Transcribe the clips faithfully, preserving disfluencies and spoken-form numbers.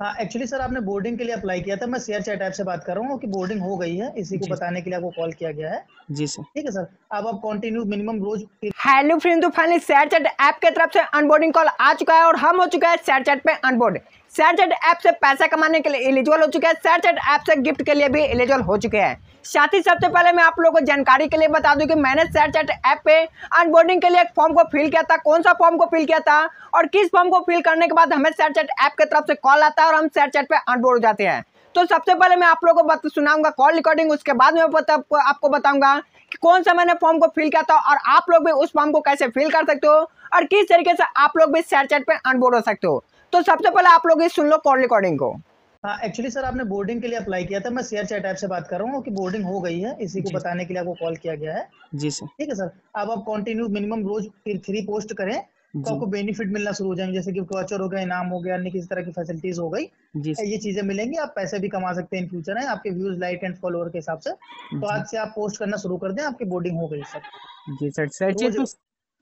हाँ, actually sir आपने boarding के लिए अप्लाई किया था। मैं शेयर चैट ऐप से बात कर रहा हूँ कि बोर्डिंग हो गई है, इसी को जी बताने के लिए आपको कॉल किया गया है। जी सर। ठीक है सर, अब आप कंटिन्यू मिनिमम रोज हेलो फ्रेंड, तो फाइनली शेयर चैट ऐप के तरफ से अनबोर्डिंग कॉल आ चुका है और हम हो चुका है शेयर चैट पे अनबोर्ड। शेयर चैट ऐप से पैसा कमाने के लिए एलिजिबल हो चुके हैं, शेयर चैट ऐप से गिफ्ट के लिए भी एलिजिबल हो चुके हैं। साथ ही सबसे पहले मैं आप लोगों को जानकारी के लिए बता दूं कि मैंने शेयर चैट ऐप पे अनबोर्डिंग के लिए एक फॉर्म को फिल किया था। कौन सा फॉर्म को फिल किया था और किस फॉर्म को फिल करने के बाद हमें शेयर चैट ऐप की तरफ से कॉल आता है और हम शेयर चैट पे अनबोर्ड हो जाते हैं। तो सबसे पहले मैं आप लोगों को सुनाऊंगा कॉल रिकॉर्डिंग, उसके बाद मैं बता, आपको बताऊंगा कि कौन सा मैंने फॉर्म को फिल किया था और आप लोग भी उस फॉर्म को कैसे फिल कर सकते हो और किस तरीके से आप लोग भी शेयर चैट पे अनबोर्ड हो सकते हो। तो सबसे पहले आप लोग सुन लो कॉल रिकॉर्डिंग को। हाँ, एक्चुअली सर आपने बोर्डिंग के लिए अप्लाई किया था। मैं शेयर चैट ऐप से बात कर रहा हूँ कि बोर्डिंग हो गई है, इसी को जी बताने के लिए आपको कॉल किया गया है। जी सर। ठीक है सर, अब आप कंटिन्यू मिनिमम रोज थ्री पोस्ट करें तो जी आपको बेनिफिट मिलना शुरू हो जाएंगे, जैसे कि वाचर हो गया, इनाम हो गया, अन्य किसी तरह की फैसिलिटीज हो गई। जी सर। ये चीजें मिलेंगी, आप पैसे भी कमा सकते हैं इन फ्यूचर है आपके व्यूज, लाइक एंड फॉलोअर के हिसाब से। तो जी आज से आप पोस्ट करना शुरू कर दें, आपकी बोर्डिंग हो गई सर। जी सर। शेयर चैट रोज पे।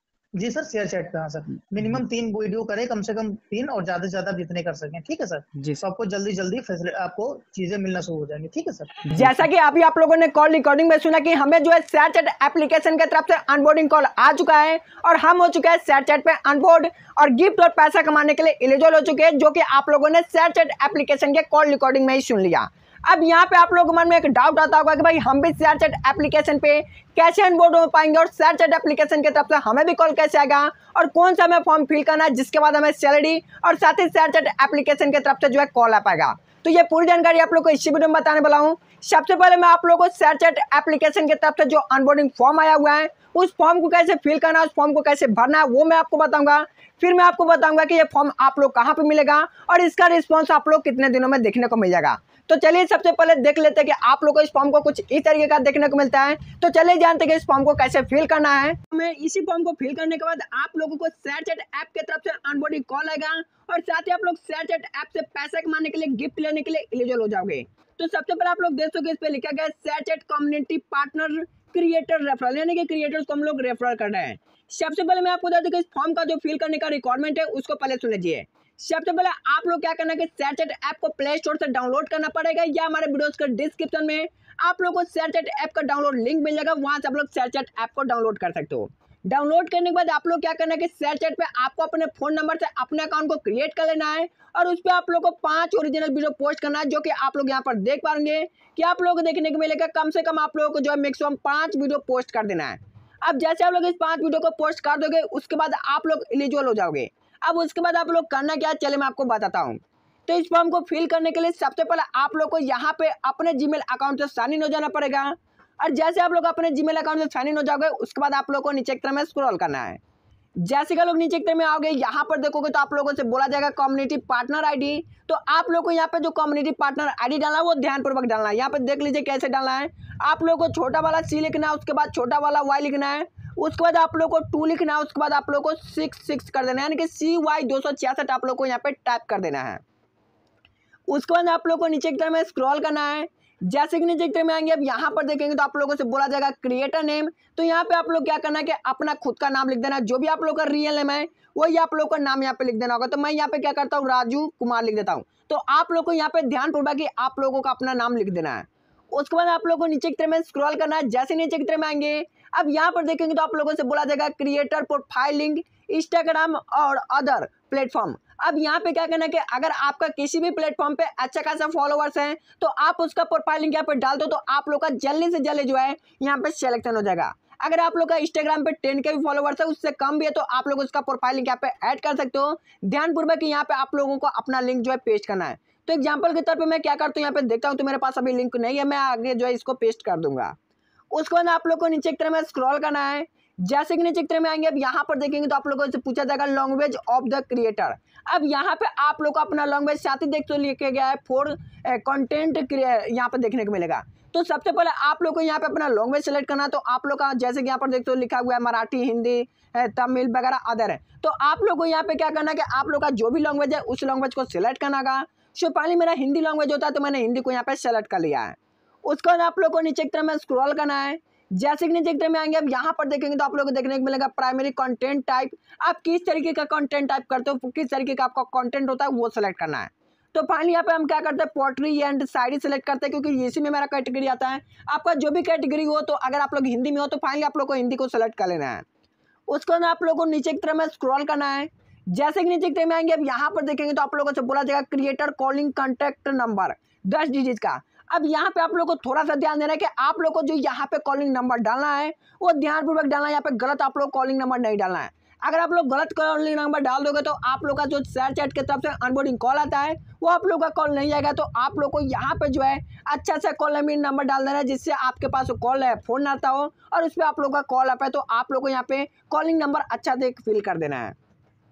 जी सर, शेयर चैट पे। हाँ सर, मिनिमम तीन वीडियो करें, कम से कम तीन, और ज्यादा से ज्यादा जितने कर सकें। ठीक है सर, जी तो सर। आपको जल्दी जल्दी फैसिलिटी, आपको चीजें मिलना शुरू हो जाएंगी। ठीक है सर। जैसा कि अभी आप लोगों ने कॉल रिकॉर्डिंग में सुना कि हमें जो है शेयर चैट एप्लीकेशन की तरफ से अनबोर्डिंग कॉल आ चुका है और हम हो चुके हैं शेयर चैट पे अनबोर्ड और गिफ्ट और पैसा कमाने के लिए एलिजिबल हो चुके हैं, जो कि आप लोगों ने शेयर चैट एप्लीकेशन के कॉल रिकॉर्डिंग में ही सुन लिया। अब यहाँ पे आप लोगों के मन में एक डाउट आता होगा कि भाई हम भी शेयर चैट एप्लीकेशन पे कैसे अनबोर्ड हो पाएंगे और शेयर चैट एप्लीकेशन की तरफ से हमें भी कॉल कैसे आएगा और कौन सा हमें फॉर्म फिल करना है जिसके बाद हमें सैलरी और साथ ही शेयर चैट एप्लीकेशन की तरफ से जो है कॉल आ पाएगा। तो ये पूरी जानकारी आप लोग को इसी वीडियो में बताने वाला हूँ। सबसे पहले मैं आप लोगों को शेयर चैट एप्लीकेशन की तरफ से जो अनबोर्डिंग फॉर्म आया हुआ है उस फॉर्म को कैसे फिल करना है, उस फॉर्म को कैसे भरना है, वो मैं आपको बताऊंगा। फिर मैं आपको बताऊंगा कि ये फॉर्म आप लोग कहाँ पे मिलेगा और इसका रिस्पॉन्स आप लोग कितने दिनों में देखने को मिल जाएगा। तो चलिए सबसे पहले देख लेते हैं कि आप लोगों को इस फॉर्म को कुछ इस तरीके का देखने को मिलता है। तो चलिए जानते हैं कि इस फॉर्म को कैसे फिल करना है। हमें इसी फॉर्म को फिल करने के बाद आप लोगों को शेयर चैट ऐप की तरफ से अनबोर्डिंग कॉल आएगा और साथ ही आप लोग शेयर चैट ऐप से पैसा कमाने के लिए, गिफ्ट लेने के लिए एलिजिबल हो जाओगे। तो सबसे पहले आप लोग देख सको इस पे लिखा गया है share chat community partner creator referral, यानी कि क्रिएटर्स को हम लोग रेफरल कर रहे हैं। सबसे पहले मैं आपको बता दूं कि इस फॉर्म का जो फिल करने का रिक्वायरमेंट है उसको पहले सुन लीजिए। सबसे पहले आप लोग क्या करना है कि शेयर चैट ऐप को प्ले स्टोर से डाउनलोड करना पड़ेगा या हमारे वीडियोस के डिस्क्रिप्शन में आप लोगों को शेयर चैट ऐप का डाउनलोड लिंक मिल जाएगा, वहां से आप लोग शेयर चैट ऐप को डाउनलोड कर सकते हो। डाउनलोड करने के बाद आप लोग क्या करना है कि शेयर चैट पे आपको अपने फोन नंबर से अपने अकाउंट को क्रिएट कर लेना है और उस पर आप लोग को पांच ओरिजिनल वीडियो पोस्ट करना है, जो कि आप लोग यहाँ पर देख पाएंगे कि आप लोगों को देखने को मिलेगा। कम से कम आप लोगों को जो है मैक्सिमम पांच वीडियो पोस्ट कर देना है। अब जैसे आप लोग इस पांच वीडियो को पोस्ट कर दोगे उसके बाद आप लोग एलिजिबल हो जाओगे। अब उसके बाद आप लोग करना क्या है, चले मैं आपको बताता हूँ। तो इस फॉर्म को फिल करने के लिए सबसे पहले आप लोग को यहाँ पे अपने जीमेल अकाउंट से साइन इन हो जाना पड़ेगा और जैसे आप लोग अपने जीमेल अकाउंट से साइन इन हो जाओगे उसके बाद आप लोग को नीचे की तरफ में स्क्रॉल करना है। जैसे कि लोग नीचे की तरफ में आओगे यहाँ पर देखोगे तो आप लोगों से बोला जाएगा कम्युनिटी पार्टनर आईडी। तो आप लोग को यहाँ पे जो कम्युनिटी पार्टनर आईडी डालना है वो ध्यानपूर्वक डालना है। यहाँ पे देख लीजिए कैसे डालना है। आप लोगों को छोटा वाला सी लिखना है, उसके बाद छोटा वाला वाई लिखना है, उसके बाद आप लोग को टू लिखना है, उसके बाद आप लोग को सिक्स सिक्स कर देना है, यानी कि सी वाई दो सौ छियासठ आप लोग को यहाँ पे टाइप कर देना है। उसके बाद आप लोग को नीचे की तरफ में स्क्रॉल करना है। जैसे कि नीचे की तरफ में आएंगे अब यहाँ पर देखेंगे तो आप लोगों से बोला जाएगा क्रिएटर नेम। तो यहाँ पे आप लोग क्या करना है कि अपना खुद का नाम लिख देना, जो भी आप लोग का रियल नेम है वही आप लोग का नाम यहाँ पे लिख देना होगा। तो मैं यहाँ पे क्या करता हूँ, राजू कुमार लिख देता हूँ। तो आप लोग को यहाँ पे ध्यानपूर्वक कि आप लोगों का अपना नाम लिख देना है। उसके बाद आप लोगों को नीचे की तरफ में स्क्रॉल करना है। जैसे नीचे की तरफ में आएंगे अब यहाँ पर देखेंगे तो आप लोगों से बोला जाएगा क्रिएटर प्रोफाइलिंग इंस्टाग्राम और अदर प्लेटफॉर्म। अब यहाँ पे क्या करना है कि अगर आपका किसी भी प्लेटफॉर्म पे अच्छा खासा फॉलोअर्स हैं तो आप उसका प्रोफाइल लिंक यहाँ पे डाल दो, तो आप लोग का जल्दी से जल्दी जो है यहाँ पे सिलेक्शन हो जाएगा। अगर आप लोग का इंस्टाग्राम पे टेन के भी फॉलोअर्स है, उससे कम भी है, तो आप लोग उसका प्रोफाइल लिंक यहाँ पे ऐड कर सकते हो। ध्यानपूर्वक यहाँ पे आप लोगों को अपना लिंक जो है पेस्ट करना है। तो एग्जाम्पल के तौर पर मैं क्या करता हूँ, यहाँ पे देखता हूँ तो मेरे पास अभी लिंक नहीं है, मैं आगे जो है इसको पेस्ट कर दूंगा। उसके बाद आप लोग को नीचे की तरफ में स्क्रॉल करना है। जैसे कि नीचे की तरफ में आएंगे अब यहाँ पर देखेंगे तो आप लोगों से पूछा जाएगा लैंग्वेज ऑफ द क्रिएटर। अब यहाँ पे आप लोग को अपना लैंग्वेज साथ ही देख तो लिखा गया है फॉर कंटेंट यहाँ पे देखने को मिलेगा। तो सबसे पहले आप लोग को यहाँ पे अपना लैंग्वेज सेलेक्ट करना है। तो आप लोग का जैसे कि यहाँ पर देखते हो लिखा हुआ है मराठी, हिंदी, तमिल वगैरह अदर है। तो आप लोग को यहाँ पे क्या करना है कि आप लोग का जो भी लैंग्वेज है उस लैंग्वेज को सिलेक्ट करना होगा। सो पहले मेरा हिंदी लैंग्वेज होता है तो मैंने हिंदी को यहाँ पे सेलेक्ट कर लिया है। उसके बाद आप लोग को नीचे की तरफ में स्क्रॉल करना है। जैसे कि नीचे की तरफ में आएंगे अब यहाँ पर देखेंगे तो आप लोगों को देखने को मिलेगा प्राइमरी कंटेंट टाइप। आप किस तरीके का कंटेंट टाइप करते हो, किस तरीके का आपका कंटेंट होता है वो सेलेक्ट करना है। तो फाइनली यहाँ पे हम क्या करते हैं, पोट्री एंड शायरी सेलेक्ट करते हैं क्योंकि इसी में मेरा कैटेगरी आता है। आपका जो भी कैटेगरी हो, तो अगर आप लोग हिंदी में हो तो फाइनली आप लोग को हिंदी को सेलेक्ट कर लेना है। उसके बाद आप लोग को नीचे की तरफ में स्क्रॉल करना है। जैसे कि नीचे की तरफ में आएंगे, अब यहाँ पर देखेंगे तो आप लोगों से बोला जाएगा क्रिएटर कॉलिंग कॉन्टैक्ट नंबर दस डिजिट का। अब यहाँ पे आप लोग को थोड़ा सा ध्यान देना है कि आप लोग को जो यहाँ पे कॉलिंग नंबर डालना है वो ध्यानपूर्वक डालना है। यहाँ पे गलत आप लोग कॉलिंग नंबर नहीं डालना है। अगर आप लोग गलत कॉलिंग नंबर डाल दोगे तो आप लोग का जो शेयर चैट की तरफ से अनबोर्डिंग कॉल आता है वो आप लोग का कॉल नहीं आएगा। तो आप लोग को यहाँ पे जो है अच्छा सा कॉल नंबर डाल देना है, जिससे आपके पास कॉल है फोन आता हो और उस पर आप लोग का कॉल आता है। तो आप लोग को यहाँ पे कॉलिंग नंबर अच्छा देख फिल कर देना है।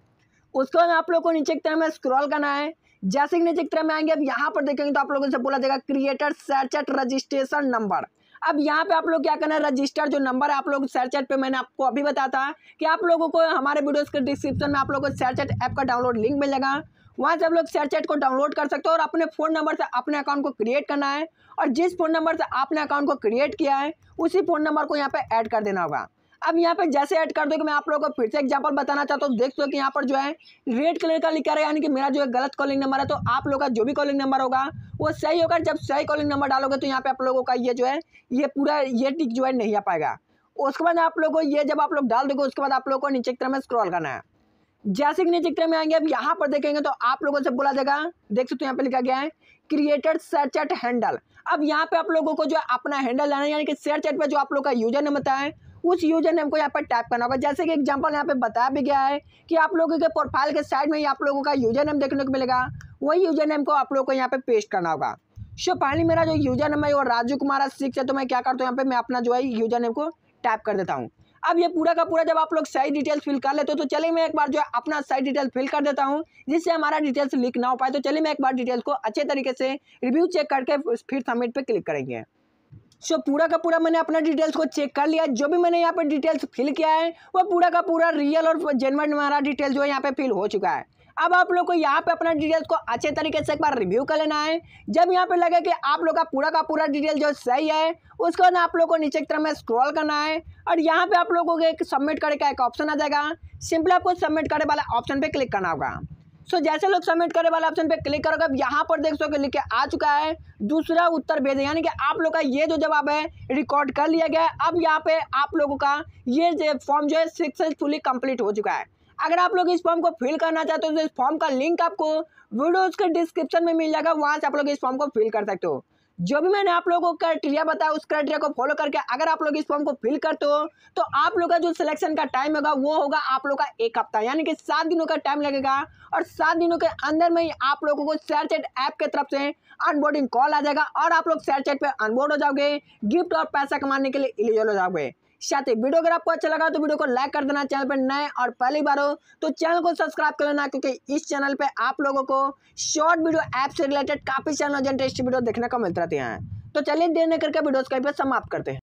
उसके बाद आप लोग को नीचे की तरफ में स्क्रॉल करना है। जैसे कि नीचे की तरफ में आएंगे, अब यहाँ पर देखेंगे तो आप लोगों से बोला जाएगा creator share chat registration number. अब यहाँ पे आप लोग क्या करना है, रजिस्टर जो नंबर है आप लोग शेयर चैट पे मैंने आपको अभी बताया था कि आप लोगों को हमारे वीडियोस के डिस्क्रिप्शन में आप लोगों को शेयर चैट ऐप का डाउनलोड लिंक मिलेगा। वहाँ से आप लोग शेयर चैट को डाउनलोड कर सकते हो और अपने फ़ोन नंबर से अपने अकाउंट को क्रिएट करना है। और जिस फ़ोन नंबर से आपने अकाउंट को क्रिएट किया है उसी फ़ोन नंबर को यहाँ पे ऐड कर देना होगा। अब यहाँ पे जैसे ऐड कर दो कि मैं आप लोगों को फिर से एग्जांपल बताना चाहता हूँ। देख दो कि यहाँ पर जो है रेड कलर का लिखा है, यानी कि मेरा जो है गलत कॉलिंग नंबर है। तो आप लोगों का जो भी कॉलिंग नंबर होगा वो सही होगा। जब सही कॉलिंग नंबर डालोगे तो यहाँ पे आप लोगों का ये जो है ये पूरा ये टिक जो है नहीं आ पाएगा। उसके बाद आप लोगों को ये जब आप लोग डाल दोगे उसके बाद आप लोगों को नीचे की तरफ में स्क्रॉल करना है। जैसे कि नीचे की तरफ में आएंगे, अब यहाँ पर देखेंगे तो आप लोगों से बोला जाएगा, देख सकते हो यहाँ पे लिखा गया है क्रिएटेड शेयर चैट हैंडल। अब यहाँ पे आप लोगों को जो अपना हैंडल लाना है, यानी कि शेयर चैट पे जो आप लोग का यूजर नेम होता है उस यूजर नेम को यहाँ पर टाइप करना होगा। जैसे कि एग्जांपल यहाँ पे बताया भी गया है कि आप लोगों के प्रोफाइल के साइड में ही आप लोगों का यूजर नेम देखने को मिलेगा, वही यूजर नेम को आप लोगों को यहाँ पे पेस्ट करना होगा। सो फाइनली मेरा जो यूजर नेम है वो राजू कुमार सिक्स है। तो मैं क्या करता हूँ, यहाँ पे मैं अपना जो है यूजर नेम को टाइप कर देता हूँ। अब ये पूरा का पूरा जब आप लोग सही डिटेल्स फिल कर लेते हो तो चलिए मैं एक बार जो है अपना सही डिटेल्स फिल कर देता हूँ, जिससे हमारा डिटेल्स लीक ना हो पाए। तो चलिए मैं एक बार डिटेल्स को अच्छे तरीके से रिव्यू चेक करके फिर सबमिट पे क्लिक करेंगे। सो so, पूरा का पूरा मैंने अपना डिटेल्स को चेक कर लिया। जो भी मैंने यहाँ पे डिटेल्स फिल किया है वो पूरा का पूरा रियल और जेन्युइन हमारा डिटेल्स जो है यहाँ पे फिल हो चुका है। अब आप लोग को यहाँ पे अपना डिटेल्स को अच्छे तरीके से एक बार रिव्यू कर लेना है। जब यहाँ पे लगे कि आप लोग का पूरा का पूरा डिटेल जो सही है उसके बाद आप लोग को नीचे की तरफ में स्क्रॉल करना है और यहाँ पे आप लोगों को एक सबमिट करे का एक ऑप्शन आ जाएगा। सिंपली आपको सबमिट करे वाला ऑप्शन पे क्लिक करना होगा। सो so, जैसे लोग सबमिट करे वाला ऑप्शन पे क्लिक करोगे, अब यहाँ पर देख सको लिख के आ चुका है दूसरा उत्तर भेजें, यानी कि आप लोग का ये जो जवाब है रिकॉर्ड कर लिया गया है। अब यहाँ पे आप लोगों का ये फॉर्म जो है सक्सेसफुली कंप्लीट हो चुका है। अगर आप लोग इस फॉर्म को फिल करना चाहते हो तो इस फॉर्म का लिंक आपको वीडियोस के डिस्क्रिप्शन में मिल जाएगा, वहाँ से आप लोग इस फॉर्म को फिल कर सकते हो। जो भी मैंने आप लोगों को क्राइटेरिया बताया उस क्राइटेरिया को फॉलो करके अगर आप लोग इस फॉर्म को फिल करते हो तो आप लोग का जो सिलेक्शन का टाइम होगा वो होगा आप लोग का एक हफ्ता, यानी कि सात दिनों का टाइम लगेगा। और सात दिनों के अंदर में ही आप लोगों को शेयर चैट ऐप के तरफ से अनबोर्डिंग कॉल आ जाएगा और आप लोग शेयर चैट पे अनबोर्ड हो जाओगे, गिफ्ट और पैसा कमाने के लिए एलिजिबल हो जाओगे। साथ ही वीडियो अगर आपको अच्छा लगा तो वीडियो को लाइक कर देना, चैनल पर नए और पहली बार हो तो चैनल को सब्सक्राइब कर लेना, क्योंकि इस चैनल पे आप लोगों को शॉर्ट वीडियो ऐप से रिलेटेड काफी चैनल इंटरेस्टिंग वीडियो देखने को मिलते रहते हैं। तो चलिए देर न करके वीडियो को समाप्त करते हैं।